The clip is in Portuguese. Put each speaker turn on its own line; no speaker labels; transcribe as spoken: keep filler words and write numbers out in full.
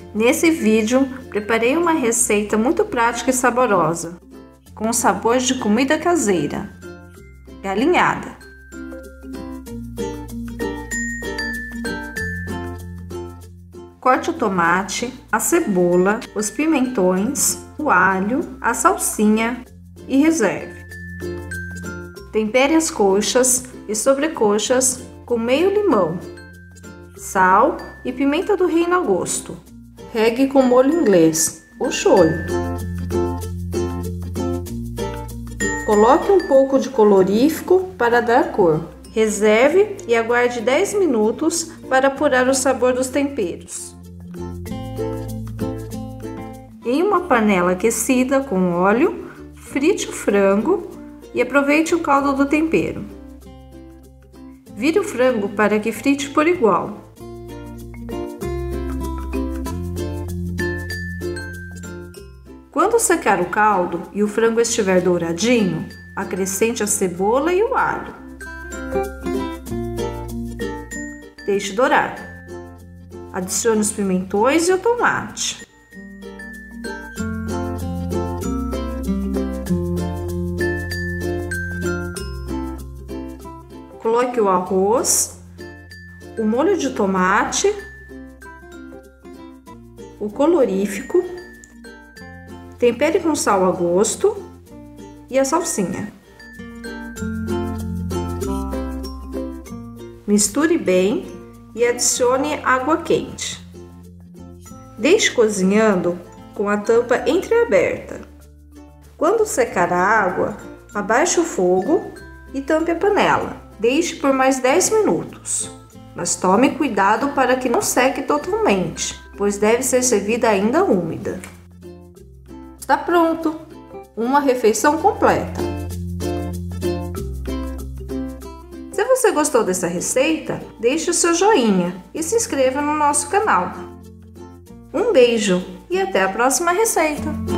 Nesse vídeo, preparei uma receita muito prática e saborosa, com sabor de comida caseira, galinhada. Corte o tomate, a cebola, os pimentões, o alho, a salsinha e reserve. Tempere as coxas e sobrecoxas com meio limão, sal e pimenta do reino a gosto. Regue com molho inglês, o shoyu. Coloque um pouco de colorífico para dar cor. Reserve e aguarde dez minutos para apurar o sabor dos temperos. Em uma panela aquecida com óleo, frite o frango e aproveite o caldo do tempero. Vire o frango para que frite por igual. Quando secar o caldo e o frango estiver douradinho, acrescente a cebola e o alho. Deixe dourar. Adicione os pimentões e o tomate. Coloque o arroz, o molho de tomate, o colorífico, tempere com sal a gosto e a salsinha. Misture bem e adicione água quente. Deixe cozinhando com a tampa entreaberta. Quando secar a água, abaixe o fogo e tampe a panela. Deixe por mais dez minutos, mas tome cuidado para que não seque totalmente, pois deve ser servida ainda úmida. Está pronto! Uma refeição completa! Se você gostou dessa receita, deixe o seu joinha e se inscreva no nosso canal. Um beijo e até a próxima receita!